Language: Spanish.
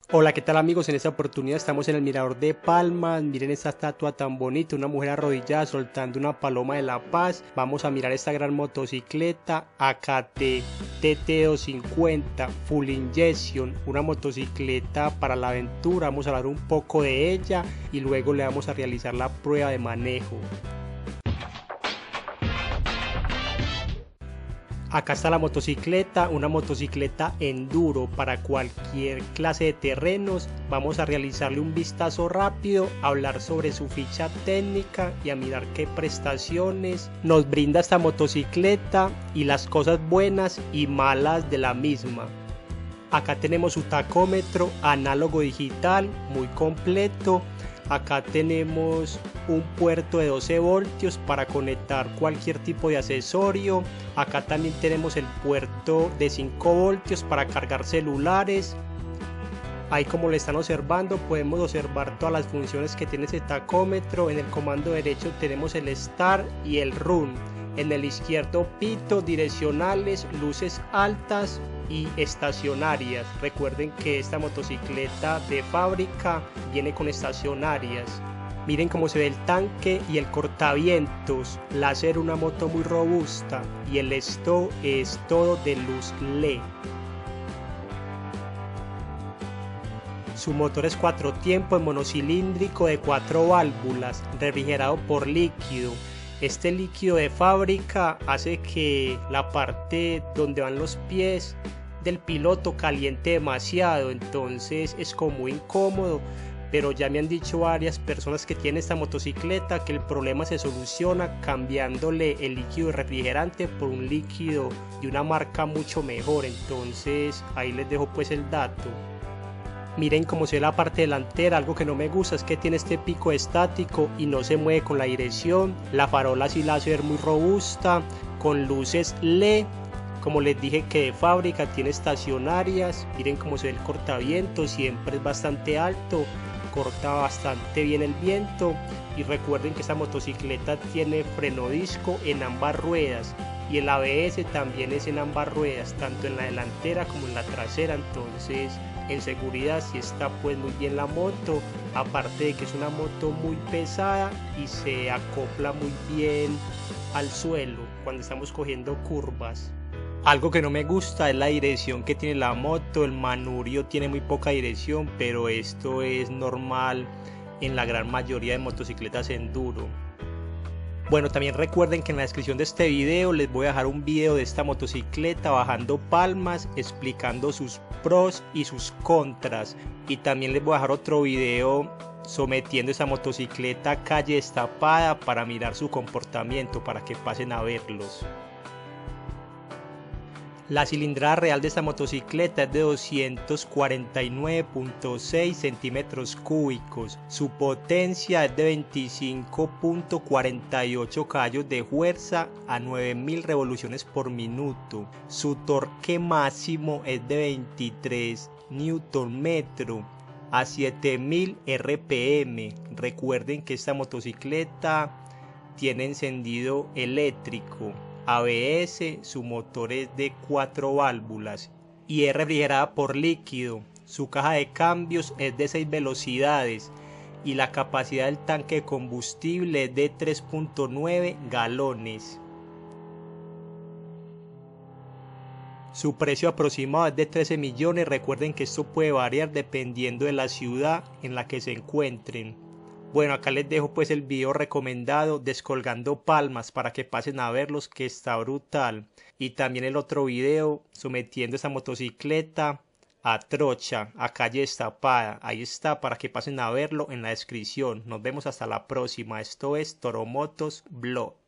Hola, ¿qué tal amigos? En esta oportunidad estamos en el Mirador de Palmas. Miren esta estatua tan bonita, una mujer arrodillada soltando una paloma de la paz. Vamos a mirar esta gran motocicleta AKT TT250 Full Injection, una motocicleta para la aventura. Vamos a hablar un poco de ella y luego le vamos a realizar la prueba de manejo. Acá está la motocicleta, una motocicleta enduro para cualquier clase de terrenos. Vamos a realizarle un vistazo rápido, a hablar sobre su ficha técnica y a mirar qué prestaciones nos brinda esta motocicleta y las cosas buenas y malas de la misma. Acá tenemos su tacómetro análogo digital muy completo. Acá tenemos un puerto de 12 voltios para conectar cualquier tipo de accesorio. Acá también tenemos el puerto de 5 voltios para cargar celulares. Ahí, como le están observando, podemos observar todas las funciones que tiene ese tacómetro. En el comando derecho tenemos el Start y el Run. En el izquierdo, pito, direccionales, luces altas y estacionarias. Recuerden que esta motocicleta de fábrica viene con estacionarias. Miren cómo se ve el tanque y el cortavientos. Láser, una moto muy robusta, y el stop es todo de luz LED. Su motor es 4 tiempos monocilíndrico de 4 válvulas, refrigerado por líquido. Este líquido de fábrica hace que la parte donde van los pies del piloto caliente demasiado, entonces es como muy incómodo, pero ya me han dicho varias personas que tienen esta motocicleta que el problema se soluciona cambiándole el líquido refrigerante por un líquido de una marca mucho mejor. Entonces ahí les dejo pues el dato. Miren cómo se ve la parte delantera. Algo que no me gusta es que tiene este pico estático y no se mueve con la dirección. La farola sí la hace ver muy robusta, con luces LED. Como les dije, que de fábrica, tiene estacionarias. Miren cómo se ve el cortaviento, siempre es bastante alto, corta bastante bien el viento. Y recuerden que esta motocicleta tiene freno disco en ambas ruedas, y el ABS también es en ambas ruedas, tanto en la delantera como en la trasera. Entonces en seguridad sí está pues muy bien la moto, aparte de que es una moto muy pesada y se acopla muy bien al suelo cuando estamos cogiendo curvas. Algo que no me gusta es la dirección que tiene la moto. El manubrio tiene muy poca dirección, pero esto es normal en la gran mayoría de motocicletas enduro. Bueno, también recuerden que en la descripción de este video les voy a dejar un video de esta motocicleta bajando Palmas, explicando sus pros y sus contras, y también les voy a dejar otro video sometiendo esta motocicleta a calle destapada para mirar su comportamiento, para que pasen a verlos. La cilindrada real de esta motocicleta es de 249.6 centímetros cúbicos. Su potencia es de 25.48 caballos de fuerza a 9.000 revoluciones por minuto. Su torque máximo es de 23 Nm a 7.000 RPM. Recuerden que esta motocicleta tiene encendido eléctrico, ABS, su motor es de 4 válvulas y es refrigerada por líquido. Su caja de cambios es de 6 velocidades y la capacidad del tanque de combustible es de 3.9 galones. Su precio aproximado es de 13 millones. Recuerden que esto puede variar dependiendo de la ciudad en la que se encuentren. Bueno, acá les dejo pues el video recomendado Descolgando Palmas para que pasen a verlos, que está brutal. Y también el otro video sometiendo esta motocicleta a trocha, a calle destapada. Ahí está para que pasen a verlo en la descripción. Nos vemos hasta la próxima. Esto es Toromotos Vlog.